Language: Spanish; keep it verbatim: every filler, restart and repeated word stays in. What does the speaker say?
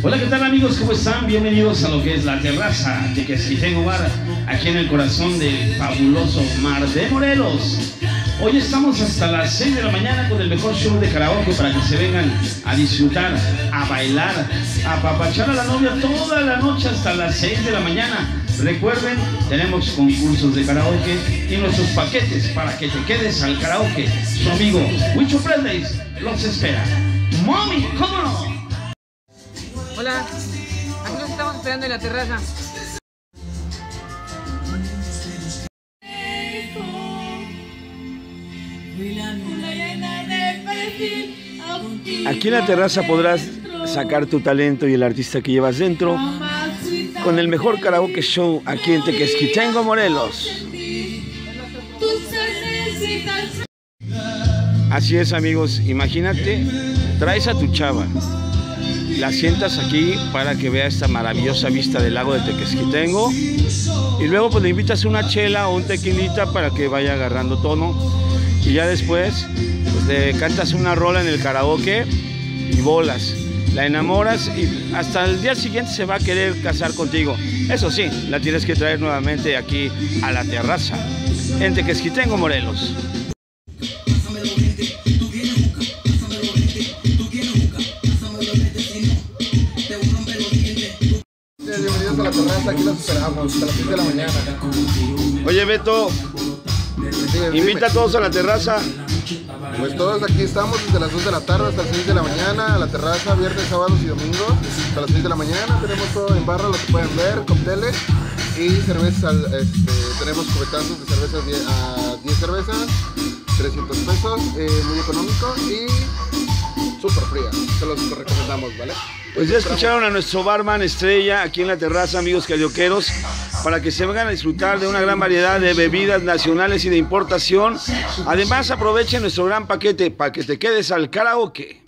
Hola, ¿qué tal amigos? ¿Cómo están? Bienvenidos a lo que es la terraza de Quesquitengo Bar, aquí en el corazón del fabuloso mar de Morelos. Hoy estamos hasta las seis de la mañana con el mejor show de karaoke para que se vengan a disfrutar, a bailar, a apapachar a la novia toda la noche hasta las seis de la mañana. Recuerden, tenemos concursos de karaoke y nuestros paquetes para que te quedes al karaoke. Su amigo Huicho Presley los espera. ¡Mami, cómo no! Hola, aquí nos estamos esperando en la terraza. Aquí en la terraza podrás sacar tu talento y el artista que llevas dentro con el mejor karaoke show aquí en Quesquitengo, Morelos. Así es, amigos, imagínate, traes a tu chava, la sientas aquí para que vea esta maravillosa vista del lago de Tequesquitengo y luego pues le invitas una chela o un tequilita para que vaya agarrando tono y ya después pues le cantas una rola en el karaoke y bolas, la enamoras y hasta el día siguiente se va a querer casar contigo. Eso sí, la tienes que traer nuevamente aquí a la terraza en Tequesquitengo, Morelos. Bienvenidos a la terraza, aquí los esperamos hasta las seis de la mañana. Oye, Beto, Dime, invita dime. a todos a la terraza. Pues todos aquí estamos desde las dos de la tarde hasta las seis de la mañana, a la terraza, viernes, sábados y domingos, hasta las seis de la mañana. Tenemos todo en barra, lo que pueden ver, cócteles y cervezas. Este, tenemos cubetazos de cervezas die- a diez cervezas, trescientos pesos, eh, muy económico y súper fría. Se los recomendamos, ¿vale? Pues ya escucharon a nuestro barman estrella aquí en la terraza, amigos carioqueros, para que se vengan a disfrutar de una gran variedad de bebidas nacionales y de importación. Además, aprovechen nuestro gran paquete para que te quedes al karaoke.